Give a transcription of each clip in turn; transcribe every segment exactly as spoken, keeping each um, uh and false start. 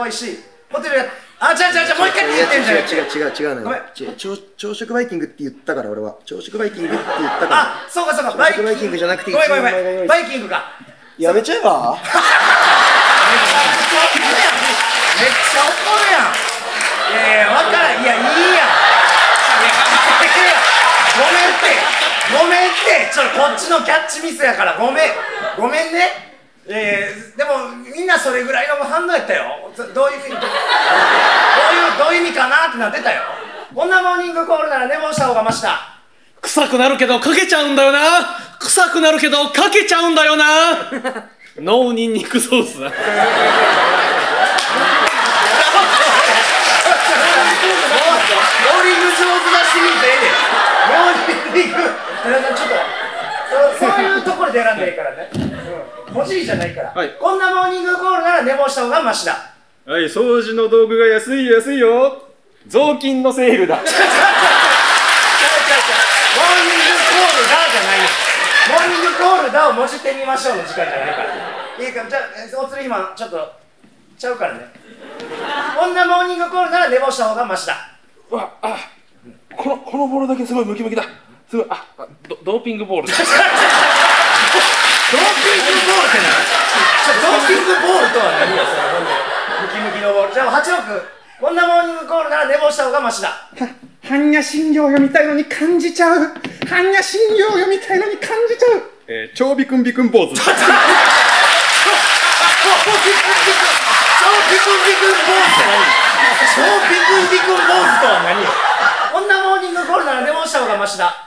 怖いし、ホテルや、あ、違う違う違う、もう一回って言ってんじゃん。 違う違う違う違うのごめんよ。違う朝朝食バイキングって言ったから俺は。朝食バイキングって言ったから。 あ、そうかそうか、 朝食バイキングじゃなくてごめんごめんご一人前が用意めん、バイキングか。 やめちゃえば？ めっちゃ怒るやん。いやいや、わからん。いや、いいやん。ごめんって、ごめんって、ちょっとこっちのキャッチミスやから、ごめん、ごめんね。えー、でも、みんなそれぐらいの反応やったよ。どういう意味、どういう、どういう意味かなってなってたよ。こんなモーニングコールなら寝坊した方がマシだ。 臭くなるけどかけちゃうんだよな。臭くなるけどかけちゃうんだよな。ノーニンニクソースだ。 モーニング上手なシリーズええで。モーニング、ちょっとそ、そういうところで選んでいいからね。うん、文字じゃないから、 はい。 こんなモーニングコールなら寝坊した方がマシだ。 はい、掃除の道具が安い安いよ。雑巾のセールだ。 モーニングコールだじゃないよ。モーニングコールだをもじってみましょうの時間じゃないから。いいか、じゃあ、おつりひま、ちょっと、ちゃうからね。こんなモーニングコールなら寝坊した方がマシだ。 うわ、あ、この、このボールだけすごいムキムキだ。すごい、あ、あドドーピングボールだ。 ドーピングボールって何？ドーピングボールとは何よ、それ。ほんでムキムキのボール。じゃあ、はちろく、こんなモーニングコールなら寝坊した方がマシだ。 般若心経読みたいのに感じちゃう。般若心経読みたいのに感じちゃう。 えー、超ビクンビクンポーズ。 超ビクンビクン、超ビクンビクンポーズって何？超ビクンビクンポーズとは何よ。こんなモーニングコールなら寝坊した方がマシだ。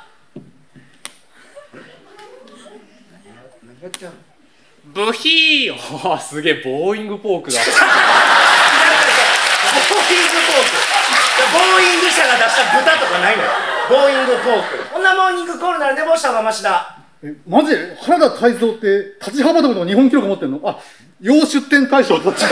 何やっちゃうの？ ブヒー。おー、すげえ、ボーイングポークだ。 ボーイングポーク。ボーイング社が出した豚とかないのよ。ボーイングポーク。こんなモーニングコールなら寝坊した方がマシだ。 え、マジで原田泰造って立ち幅跳びの日本記録持ってんの？あ、要出展大賞だっちゃう。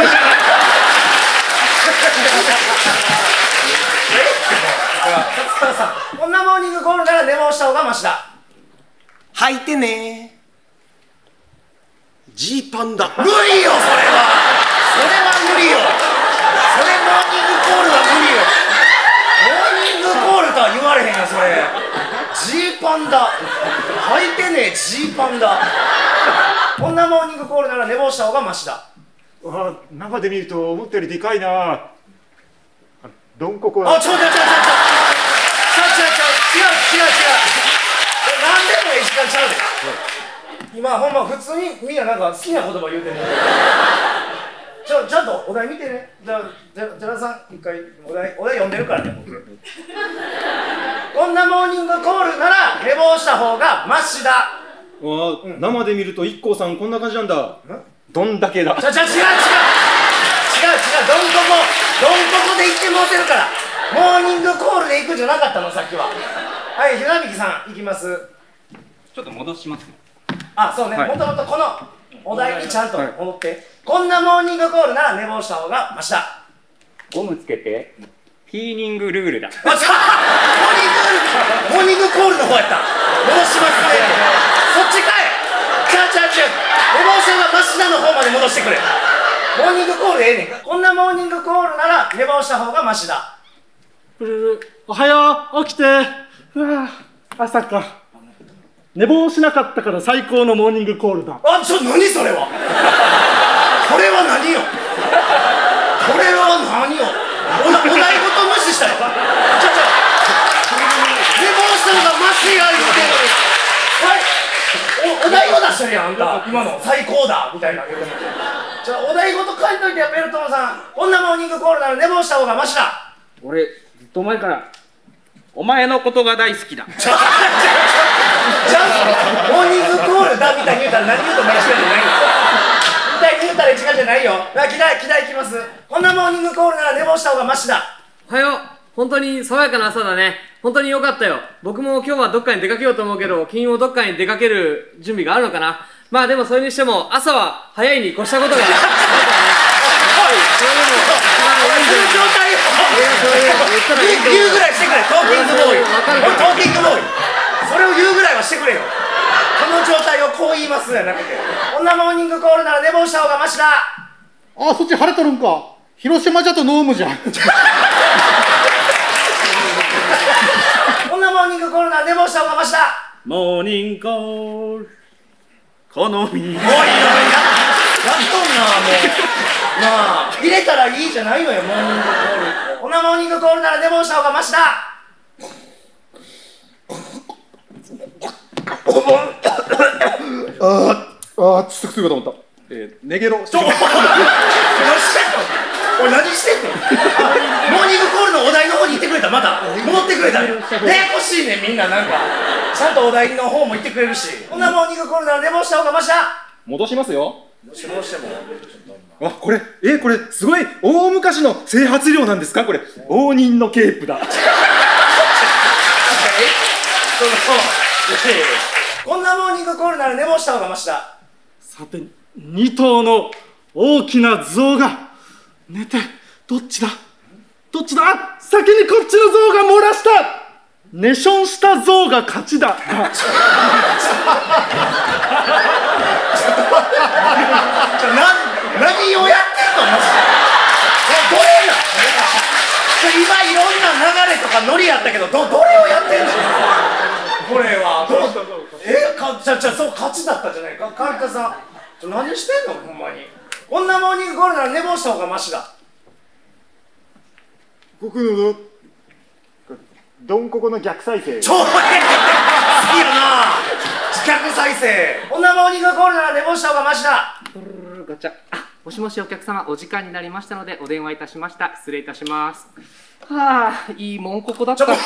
こんなモーニングコールなら寝坊した方がマシだ。 履いてねー。ジーパンだ。 無理よ、それは。それは無理よ。それモーニングコールは無理よ。モーニングコールとは言われへんよ、それ。ジーパンだ。履いてねえ、ジーパンだ。こんなモーニングコールなら寝坊した方がマシだ。 あ、生で見ると思ったよりでかいな。どんここは。 あ、ちょちょちょちょちょちょちょちょ違う違う違う。え、なんでもいい時間ちゃうで。今ほんま普通にみんななんか好きな言葉言うてんねん。ちょちゃんとお題見てね。じゃあ寺田さん一回お題お題読んでるからね。こんなモーニングコールなら寝坊した方がマシだ。 わあ、生で見ると イッコー さんこんな感じなんだ。どんだけだ。 じゃじゃ違う違う違う違うどんここどんここで言ってもうてるから。モーニングコールで行くんじゃなかったのさっきは。はい、ひなびきさん行きます。 ちょっと戻しますね。 あ、そうね、 はいもともとこのお題にちゃんと戻って、はい、こんなモーニングコールなら寝坊した方がマシだ。 ゴムつけてピーニングルールだ。 あ、ちょモーニングコールの方やった。戻しますね。そっちかい。ちゃうちゃうちゃう。寝坊した方がマシだの方まで戻してくれ。モーニングコールええねん。こんなモーニングコールなら寝坊した方がマシだ。 おはよう、起きて。うわぁ、朝か。寝坊しなかったから最高のモーニングコールだ。 あ、ちょ、何それは。これは何よ。これは何よ。お, お題ごと無視したよ。ちょちょ寝坊したのがマシや言うてんのに。はい、お, お題を出してるやん、あんた。今の最高だみたいな言うても。じゃあお題ごと書いといてや、ベルトンさん。こんなモーニングコールなら寝坊した方がマシだ。 俺ずっと前からお前のことが大好きだ。 じゃあモーニングコールだみたいに言うたら何言うと間違いじゃないよ。みたいに言うたら時間じゃないよ。期待期待いきます。こんなモーニングコールなら寝坊した方がマシだ。 おはよう。本当に爽やかな朝だね。本当に良かったよ。僕も今日はどっかに出かけようと思うけど、君もどっかに出かける準備があるのかな。まあでもそれにしても朝は早いに越したことがないからね。それでも一番多いんじゃないかな。 言うぐらいしてくれ。トーキングボーイ。トーキングボーイ。それを言うぐらいはしてくれよ。この状態をこう言いますじゃなくて、こんなモーニングコールなら寝坊した方がマシだ。 あ、そっち晴れとるんか。 広島じゃとノームじゃん。 こんなモーニングコールなら寝坊した方がましだ。 モーニングコール好み。 もういいよ、ややっとんな、もう。なあ、入れたらいいじゃないのよ、モーニングコール。こんなモーニングコールなら寝坊した方がましだ。 あああ、ちょっとくするかと思った。えー、ネゲロ。 ちょ、何してんの？おい、何してんの？モーニングコールのお題の方に行ってくれた、まだ戻ってくれた。ややこしいね、みんな。なんかちゃんとお題の方も行ってくれるし。こんなモーニングコールなら寝坊した方がましだ。 戻しますよ。 どうしてもあ、これ、え、これ、すごい、大昔の整髪料なんですかこれ、応仁のケープだ。 そのこんなモーニングコールなら寝坊した方がましだ。 さて、に頭の大きな象が寝て、どっちだどっちだあ、先にこっちの象が漏らした。寝ションした象が勝ちだ。 何をやってんのマジで。どれな今いろんな流れとかノリやったけど、どどれをやってんのこれは。どうえかじゃじゃそう勝ちだったじゃないか。川北さんちょ何してんのほんまに。こんなモーニングコールなら寝坊した方がマシだ。 僕のどんここの逆再生。 ちょい好きやな逆再生。こんなモーニングコールなら寝坊した方がマシだ。 ガチャ。あ、もしもしお客様、お時間になりましたのでお電話いたしました。失礼いたします。はあ、いいもんここだった。 モンココ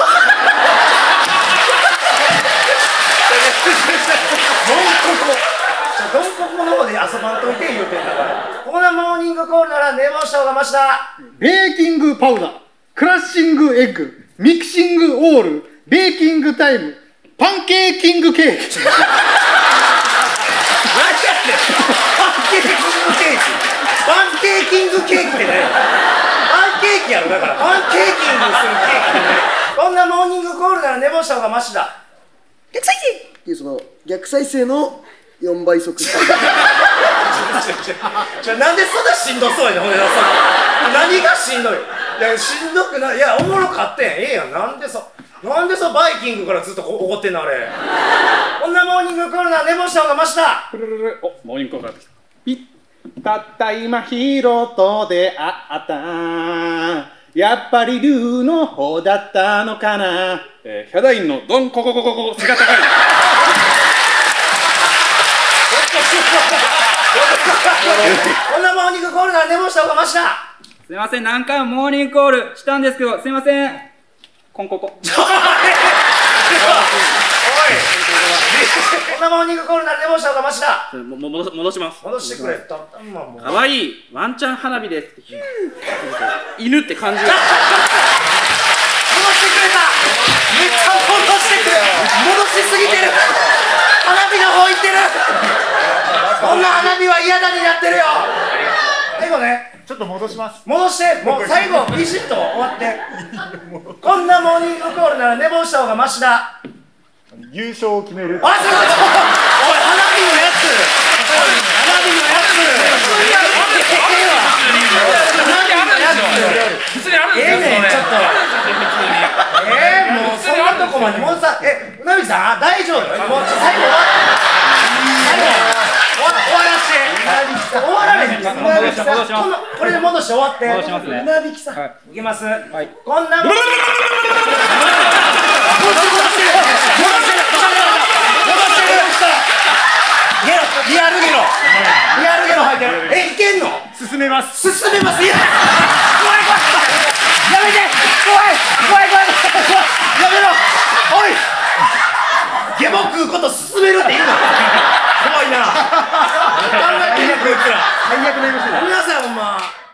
ドンココの方で遊ばんといて言うてんだから。こんなモーニングコールなら寝坊した方がマシだ。 ベーキングパウダー、クラッシングエッグ、ミキシングオール、ベーキングタイム、パンケーキングケーキ。 何やってんパンケーキングケーキ。パンケーキングケーキってね。パンケーキやろ。だからパンケーキングするケーキってね。こんなモーニングコールなら寝坊した方がマシだ。 逆再生っていうその逆再生のよんばい速度。 じゃなんでそんなしんどそうやねん。ほんで何がしんどい。いやしんどくない。いやおもろかってん。ええやん。なんでそなんでそバイキングからずっと怒ってんのあれ。こんなモーニングコールなら寝坊した方がマシだ。 お、モーニングコールがってきた。 たった今ヒロと出会った。やっぱりルーの方だったのかな。 えー、ヒャダインのドンコココココ背が高い。 こんなモーニングコールなら寝坊した方がマシだ。 すいません、何回もモーニングコールしたんですけど、すいません。コンココ。 おいこんなモーニングコールなら寝坊した方がマシだ。 もも戻戻します。 戻してくれ。たまもうかわいいワンちゃん花火です。犬って感じが。 戻してくれた。めっちゃ戻してくれ。戻しすぎてる。花火の方行ってる。こんな花火は嫌だになってるよ。最後ねちょっと戻します。 戻して、もう最後ビシッと終わって。こんなモーニングコールなら寝坊した方がマシだ。 優勝を決める。 あ、そういうこと。おい、花火のやつ。花火のやつ。 普通にあるんえですよ。 えねん、ちょっと。えー、もうそんなとこまでもうさ、え、うなみさん、大丈夫？もう最後終わって。最後終わ終わらして。終わられへん。うなびきさん、このこれで戻して終わって。 戻しますねうなびきさん、いけます。こんなもん。リアルゲロリアルゲロ入ってる。え、いけんの？ 進めます。 進めます。いや